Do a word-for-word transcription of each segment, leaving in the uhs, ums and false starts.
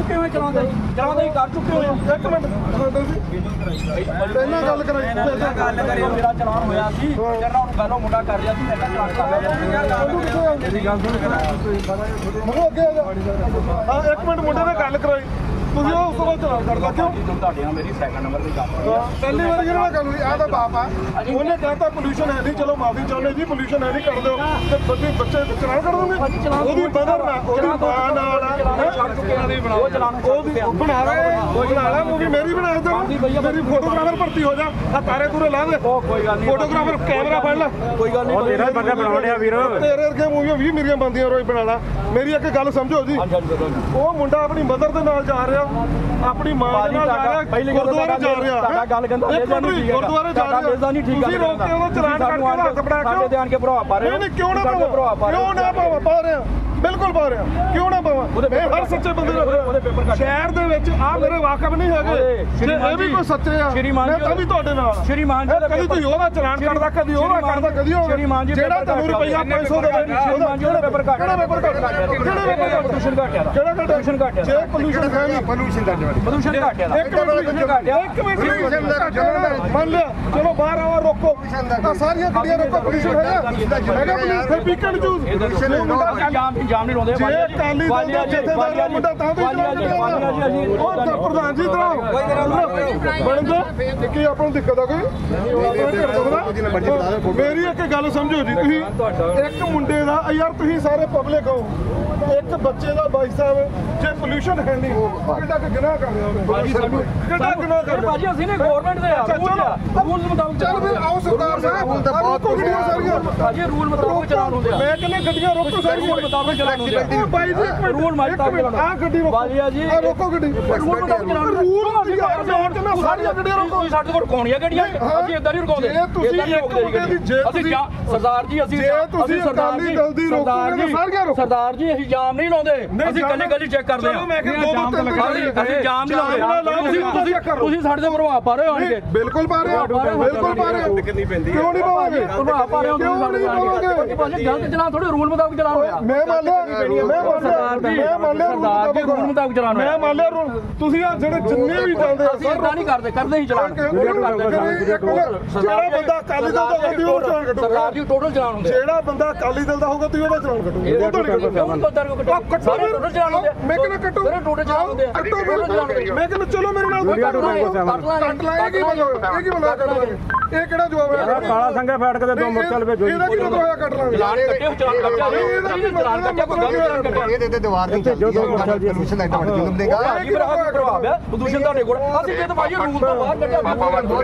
चुके हुए चलाते चलाते ही कर चुके हुए एक मिनट पहला गल कराई गल करी मेरा चलान होया सी तेरा उन गलो मुंडा कर लिया सी मेरा चलान कर लिया मेरी गल सुन मुंडा अगे आ जा हां एक मिनट मुंडे ने गल कराई ਤੁਸੀਂ ਉਸ ਤੋਂ ਬਾਅਦ ਚਲਾਨ ਕਰਦਾ ਕਿਉਂ ਤੁਹਾਡੇ ਨਾਲ ਮੇਰੀ ਸੈਕੰਡ ਨੰਬਰ ਦੀ ਗੱਲ ਪਹਿਲੀ ਵਾਰ ਜਿਹੜਾ ਗੱਲ ਹੋਈ ਆ ਤਾਂ ਬਾਪ ਆ ਉਹਨੇ ਕਹਿੰਦਾ ਪੋਲੂਸ਼ਨ ਹੈ ਨਹੀਂ ਚਲੋ ਮਾਫੀ ਚਾਹੁੰਦੇ ਜੀ ਪੋਲੂਸ਼ਨ ਹੈ ਨਹੀਂ ਕਰ ਦਿਓ ਤੇ ਬੱਚੇ ਬੱਚੇ ਚਲਾਨ ਕਰ ਦੋਗੇ ਉਹਦੀ ਬਦਰ ਨਾਲ ਉਹਦੀ ਮਾਂ ਨਾਲ ਛੱਡ ਚੁੱਕੇ ਨੇ ਬਣਾਓ ਚਲਾਨ ਉਹ ਬਣਾ ਰਹੇ ਉਹ ਬਣਾ ਲੈ ਮੂਵੀ ਮੇਰੀ ਬਣਾ ਦੇ ਮੇਰੀ ਫੋਟੋਗ੍ਰਾਫਰ ਭਰਤੀ ਹੋ ਜਾ ਆ ਤਾਰੇ ਤੂਰੇ ਲਾ ਦੇ ਕੋਈ ਗੱਲ ਨਹੀਂ ਫੋਟੋਗ੍ਰਾਫਰ ਕੈਮਰਾ ਫੜ ਲੈ ਕੋਈ ਗੱਲ ਨਹੀਂ ਤੇਰਾ ਬੰਦਾ ਬਣਾਉਣਿਆ ਵੀਰ ਤੇਰੇ ਵਰਗੇ ਮੂਵੀਆਂ ਵੀਹ ਮੇਰੀਆਂ ਬੰਦੀਆਂ ਰੋਜ਼ ਬਣਾ ਲਾ ਮੇਰੀ ਇੱਕ ਗੱਲ ਸਮਝੋ ਜੀ ਉਹ ਮੁੰਡਾ ਆਪਣੀ ਮਦਰ ਦੇ ਨਾਲ ਜਾ ਰਿਹਾ ਆਪਣੀ ਮਾਂ ਦੇ ਨਾਲ ਜਾ ਰਿਹਾ ਗੁਰਦੁਆਰੇ ਜਾ ਰਿਹਾ ਤੁਹਾਡਾ ਗੱਲ ਕਹਿੰਦਾ ਗੁਰਦੁਆਰੇ ਜਾ ਰਿਹਾ ਮੇਜ਼ਾ ਨਹੀਂ ਠੀਕ ਤੁਸੀਂ ਰੋਕ ਕੇ ਉਹਦਾ ਚਲਾਨ ਕੱਟ ਕੇ ਹੱਥ ਫੜਾ ਕੇ ਸਾਡੇ ਧਿਆਨ ਕੇ ਪ੍ਰਭਾਵ ਪਾ ਰਹੇ ਨਹੀਂ ਕਿਉਂ ਨਾ ਪ੍ਰਭਾਵ ਕਿਉਂ ਨਾ ਪ੍ਰਭਾਵ ਪਾ ਰਹੇ ਬਿਲਕੁਲ ਪਾ ਰਿਹਾ ਕਿਉਂ ਨਾ ਪਾਵਾਂ ਮੈਂ ਹਰ ਸੱਚੇ ਬੰਦੇ ਦਾ ਸ਼ਹਿਰ ਦੇ ਵਿੱਚ ਆ ਮੇਰੇ ਵਾਕਫ ਨਹੀਂ ਹੈਗੇ ਜੇ ਇਹ ਵੀ ਕੋਈ ਸੱਚੇ ਆ ਮੈਂ ਤਾਂ ਵੀ ਤੁਹਾਡੇ ਨਾਲ ਸ਼੍ਰੀਮਾਨ ਜੀ ਕਦੀ ਤੁਸੀਂ ਉਹਦਾ ਚਲਾਨ ਕੱਟਦਾ ਕਦੀ ਉਹਦਾ ਕੱਟਦਾ ਕਦੀ ਉਹ ਜਿਹੜਾ ਤੁਹਾਨੂੰ ਰੁਪਈਆ ਪੰਜ ਸੌ ਦੇ ਉਹਦਾ ਜਿਹੜਾ ਪੇਪਰ ਕੱਟ ਕਿਹੜਾ ਪੇਪਰ ਕੱਟ ਕਿਹੜਾ ਪੇਪਰ ਪੋਲੂਸ਼ਨ ਘਟਿਆ ਕਿਹੜਾ ਪੋਲੂਸ਼ਨ ਘਟਿਆ ਜੇ ਪੋਲੂਸ਼ਨ ਹੈ ਨਹੀਂ ਪੋਲੂਸ਼ਨ ਦਾ ਪੋਲੂਸ਼ਨ ਘਟਿਆ ਇੱਕ ਮਿੰਟ ਘਟਿਆ ਇੱਕ ਮਿੰਟ ਮੰਨ ਲਿਆ ਚਲੋ ਬਾਹਰ ਆਵਾ ਰੋਕੋ ਆ ਸਾਰੀਆਂ ਗੱਡੀਆਂ ਰੋਕੋ ਪੋਲੂਸ਼ਨ ਹੈਗਾ ਮੈਂ ਕਿਹਾ ਪਲੀਜ਼ ਫਿਰ ਵੀਕਐਂਡ ਚੂਜ਼ ਜਾਮ ਨਹੀਂ ਲਾਉਂਦੇ ਜੇ ਅਕਾਲੀ ਦਲ ਦਾ ਜਥੇਦਾਰ ਮੁੰਡਾ ਤਾਂ ਵੀ ਵਾਲੀਆ ਜੀ ਅਸੀਂ ਉਹ ਪ੍ਰਧਾਨ ਜੀ ਇਧਰ ਬਣ ਜਾ ਕਿ ਆਪਾਂ ਨੂੰ ਦਿੱਕਤ ਆ ਕੋਈ ਮੇਰੀ ਇੱਕ ਗੱਲ ਸਮਝੋ ਜੀ ਤੁਸੀਂ ਇੱਕ ਮੁੰਡੇ ਦਾ ਯਾਰ ਤੁਸੀਂ ਸਾਰੇ ਪਬਲਿਕ ਹੋ ਇੱਕ ਬੱਚੇ ਦਾ ਬਾਈ ਸਾਹਿਬ ਜੇ ਪੋਲੂਸ਼ਨ ਹੈ ਨਹੀਂ ਕਿੱਡਾ ਕਿ ਗੁਨਾਹ ਕਰ ਰਿਹਾ ਉਹਨੇ ਬਾਜੀ ਸਾਨੂੰ ਕਿੱਡਾ ਗੁਨਾਹ ਕਰ ਰਿਹਾ ਬਾਜੀ ਅਸੀਂ ਨੇ ਗਵਰਨਮੈਂਟ ਦੇ ਯਾਰ ਰੂਲ ਮੁਤਾਬਕ ਚੱਲ ਫਿਰ ਆਓ ਸਰਦਾਰ ਸਾਹਿਬ ਰੂਲ ਤਾਂ ਬਹੁਤ ਗੱਡੀਆਂ ਸਾਰੀਆਂ ਬਾਜੀ ਰੂਲ ਮੁਤਾਬਕ ਚਲਾਉਣ ਹੁੰਦੇ ਆ ਮੈਂ ਕਹਿੰਦਾ ਗੱਡੀਆਂ ਰੋਕੋ ਸਾਰੀਆਂ ਰੂਲ ਮੁਤਾਬਕ ਚਲਾਉਣ ਹੁੰਦੇ ਆ ਬਾਈ ਜੀ ਰੂਲ ਮੁਤਾਬਕ ਆ ਗੱਡੀ ਰੋਕੋ ਬਾਜੀ ਜੀ ਆ ਰੋਕੋ ਗੱਡੀ ਰੂਲ ਮੁਤਾਬਕ ਚਲਾਉਣ ਰੂਲ ਅਸੀਂ ਯਾਰ ਜਾਣ ਤੇ ਸਾਰੀਆਂ ਗੱਡੀਆਂ ਰੋਕੋ ਸਾਡੇ ਕੋਲ ਰੁਕਾਉਣੀਆਂ ਗੱਡੀਆਂ ਅਸੀਂ ਇਦਾਂ ਨਹੀਂ ਰੁਕਾਉਂਦੇ ਇਦਾਂ ਨਹੀਂ ਰੁਕਦੇ ਅਸੀਂ ਸਰਦਾਰ ਜੀ ਅਸੀਂ ਅਸੀਂ ਸਰਦਾਰ ਜੀ ਸਰਦਾਰ ਜੀ ਸਰਦਾਰ ਜੀ ਅਸੀਂ ਜਾਮ ਨਹੀਂ ਲਾਉਂਦੇ ਅਸੀਂ ਗਲੀ ਗਲੀ ਚੈੱਕ ਕਰਦੇ ਆ ਅਸੀਂ ਜਾਮ ਨਹੀਂ ਲਾਉਂਦੇ ਤੁਸੀਂ ਤੁਸੀਂ ਸਾਡੇ ਤੇ ਪ੍ਰਭਾਵ ਪਾ ਰਹੇ ਹੋ ਆਣਗੇ ਬਿਲਕੁਲ ਪਾ ਰਹੇ ਹੋ ਬਿਲਕੁਲ ਪਾ ਰਹੇ ਹੋ ਕਿੰਨੀ ਪੈਂਦੀ ਕਿਉਂ ਨਹੀਂ ਪਾਵਾਂਗੇ ਪ੍ਰਭਾਵ ਪਾ ਰਹੇ ਹੋ ਕਿਉਂ ਨਹੀਂ ਪਾਵਾਂਗੇ ਭਾਜੀ ਗਲਤ ਚਲਾਨ ਥੋੜੇ ਰੂਲ ਮੁਤਾਬਕ ਚਲਾਨ ਹੋਇਆ ਮੈਂ ਮੰਨ ਲਿਆ ਮੈਂ ਮੰਨ ਲਿਆ ਮੈਂ ਮੰਨ ਲਿਆ ਰੂਲ ਮੁਤਾਬਕ ਚਲਾਨ ਹੋਇਆ ਮੈਂ ਮੰਨ ਲਿਆ ਰੂਲ ਤੁਸੀਂ ਆ ਜਿਹੜੇ ਜਿੰਨੇ ਵੀ ਚੱਲਦੇ ਅਸੀਂ ਇਦਾਂ ਨਹੀਂ ਕਰਦੇ ਕਰਦੇ ਹੀ ਚਲਾਨ ਜਿਹੜਾ ਬੰਦਾ ਅਕਾਲੀ ਦਲ ਦਾ ਹੋਊਗਾ ਉਹ ਚਲਾਨ ਕੱਟੋ ਸਰਦਾਰ ਜੀ ਟੋਟਲ ਚਲਾਨ ਹੁੰਦੇ ਜਿਹੜਾ ਬੰਦਾ ਅਕਾਲੀ ਦਲ ਦਾ ਹੋਊਗਾ ਤੁਸੀਂ ਉਹਦਾ ਚਲਾਨ ਕੱਟੋ ਟੋਟਲ ਚਲਾਨ ਹੁੰਦੇ ਮੈਂ ਕਹਿੰਦਾ ਕੱਟੋ ਮੇਰੇ ਟੋਟਲ ਚਲਾਨ ਹੁੰਦੇ ਆ ਕੱਟੋ ਮੈਂ ਕਹਿੰਦਾ ਚਲੋ ਮੇਰੇ ਨਾਲ ਕੱਟ ਲਾਂਗੇ ਕੀ ਮਤਲਬ ਇਹ ਕੀ ਮਤਲਬ ਕੱਟ ਲਾਂਗੇ ਇਹ ਕਿਹੜਾ ਜਵਾਬ ਹੈ ਕਾਲਾ ਸੰਘਾ ਫਾਟਕ ਦੇ ਦੋ ਮੋਟਰਸਾਈਕਲ ਭੇਜੋ ਇਹਦਾ ਕੀ ਮਤਲਬ ਹੋਇਆ ਕੱਟ ਲਾਂਗੇ ਚਲਾਨ ਕੱਟੇ ਚਲਾਨ ਕੱਟਿਆ ਚਲਾਨ ਕੱਟਿਆ ਕੋਈ ਗਲਤ ਚਲਾਨ ਕੱਟਿਆ ਇਹ ਦੇ ਦੀਵਾਰ ਨਹੀਂ ਚੱਲਦੀ ਜੋ ਮੋਟਰਸਾਈਕਲ ਪੋਲੂਸ਼ਨ ਦਾ ਐਡਾ ਜੁਲਮ ਦੇਗਾ ਇਹ ਬੜਾ ਪ੍ਰਭਾਵ ਹੈ ਪ੍ਰਦੂਸ਼ਣ ਤੁਹਾਡੇ ਕੋਲ ਅਸੀਂ ਜੇ ਤਾਂ ਭਾਈ ਰੂਲ ਤੋਂ ਬਾਹਰ ਕੱਢਿਆ ਰੂਲ ਤੋਂ ਬਾਅਦ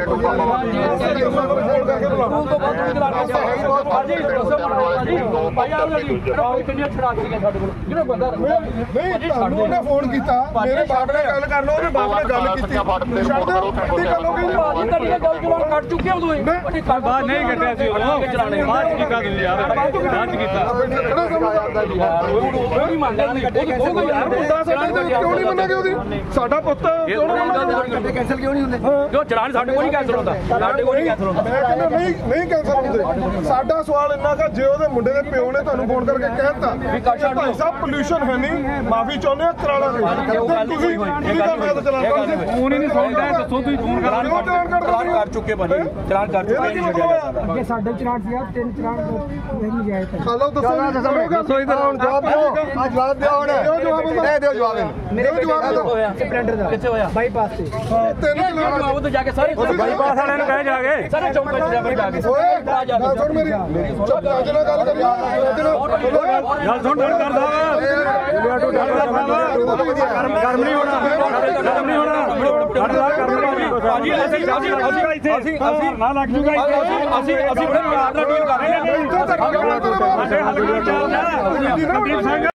ਚਲਾਨ ਕੱਟਿਆ ਭਾਜੀ ਦੱਸੋ ਭਾਈ ਆਹ ਜੀ ਕਿੰਨੀਆਂ ਛੜਾ ਦਿੱਤੀਆਂ ਸਾਡੇ ਕੋਲ ਜਿਹੜਾ ਬੰਦਾ ਨਹੀਂ ਤੁਹਾਨੂੰ ਉਹਨੇ ਫੋਨ ਕੀਤਾ ਮੇਰੇ ਬਾਪ ਨਾਲ ਗੱਲ ਕਰ ਲਓ ਉਹਦੇ ਬਾਪ ਨਾਲ ਗੱਲ ਕੀਤੀ ਛੱਡ ਦਿਓ ਅੱਧੀ ਗੱਲ ਹੋ ਗਈ ਭਾਜੀ ਤੁਹਾਡੀ ਗੱਲ ਚਲਾਨ ਕੱਟ ਚੁੱਕੇ ਹੋ ਤੁਸੀਂ ਬਾਅਦ ਨਹੀਂ ਕੱਟਿਆ ਸੀ ਉਹ ਚਲਾਣੇ ਬਾਅਦ ਕੀਤਾ ਤੁਸੀਂ ਯਾਰ ਬਾਅਦ ਕੀਤਾ ਕਿਹੜਾ ਸਮਝਦਾ ਯਾਰ ਉਹ ਨਹੀਂ ਮੰਨਦਾ ਨਹੀਂ ਉਹ ਯਾਰ ਮੁੰਡਾ ਸਾਡਾ ਕਿਉਂ ਨਹੀਂ ਮੰਨਿਆ ਕਿ ਉਹਦੀ ਸਾਡਾ ਪੁੱਤ ਕਿਉਂ ਨਹੀਂ ਕੈਂਸਲ ਕਿਉਂ ਨਹੀਂ ਹੁੰਦੇ ਜੋ ਚਲਾਨ ਸਾਡੇ ਕੋਲ ਨਹੀਂ ਕੈਂਸਲ ਹੁੰਦਾ ਸਾਡੇ ਕੋਲ ਨਹੀਂ ਕੈਂਸਲ ਹੁੰਦਾ ਮੈਂ ਕਹਿੰਦਾ ਨਹੀਂ ਨਹੀਂ ਕੈਂਸਲ ਹੁੰਦੇ ਸਾਡਾ ਸਵਾਲ ਇੰਨਾ ਕਿ ਜੇ ਉਹਦੇ ਮੁੰਡੇ ਦੇ ਪਿਓ ਨੇ ਤੁਹਾਨੂੰ ਫੋਨ ਕਰਕੇ ਕਹਿਤਾ ਵੀ ਭਾਈ ਸਾਹਿਬ ਪੋਲੂਸ਼ਨ ਹੈ ਨਹੀਂ ਮਾਫੀ ਚਾਹੁੰਦੇ ਆ ਕਰਾ ਲਾਂਗੇ ਤੁਸੀਂ ਤੁਸੀਂ ਤਾਂ ਮੈਂ ਤਾਂ ਚਲਾਨ ਕਰਦੇ ਫੋਨ ਹੀ ਨਹੀਂ ਸੁਣਦਾ ਦੱਸੋ ਤੁਸੀਂ ਫੋਨ ਚਲਾਨ ਕਰ ਚੁੱਕੇ ਭਾਜੀ ਚਲਾਨ ਕਰ ਚੁੱਕੇ ਅੱਗੇ ਸਾਡੇ ਚਲਾਨ ਸੀਗਾ ਤਿੰਨ ਚਲਾਨ ਨਹੀਂ ਗਿਆ ਹਲੋ ਦੱਸੋ ਦੱਸੋ ਇਧਰ ਹੁਣ ਜਵਾਬ ਦਿਓ ਆ ਜਵਾਬ ਦਿਓ ਹੁਣ ਦਿਓ ਜਵਾਬ ਦੇ ਦਿਓ ਜਵਾਬ ਮੇਰੇ ਜਵਾਬ ਹੋਇਆ ਸਪਲੈਂਡਰ ਦਾ ਕਿੱਥੇ ਹੋਇਆ ਬਾਈਪਾਸ ਤੇ ਤਿੰਨ ਚਲਾਨ ਜਵਾਬ ਤੇ ਜਾ ਕੇ ਸਾਰੇ ਬਾਈਪਾਸ ਵਾਲਿਆਂ ਨੂੰ ਕਹਿ ਜਾ ਕੇ ਸਾਰੇ ਚੌਂਕ ਵਿੱਚ ਜਾ ਕੇ ਓਏ ਆ ਜਾ ਸੁਣ ਮੇਰੀ ਚੁੱਪ ਕਰ ਜਨਾ ਗੱਲ ਕਰੀ ਗੱਲ ਸੁਣ ਡਰ ਕਰਦਾ ਗਰਮ ਨਹੀਂ ਹੋਣਾ ਗਰਮ ਨਹੀਂ ਹੋਣਾ ਭਾਜੀ ਅਸੀਂ ਅਸੀਂ ਅਸੀਂ ਅਸੀਂ ਨਾ ਲੱਗ ਜੂਗਾ ਅਸੀਂ ਅਸੀਂ ਬੜੇ ਪਿਆਰ ਨਾਲ ਡੀਲ ਕਰ ਰਹੇ ਹਾਂ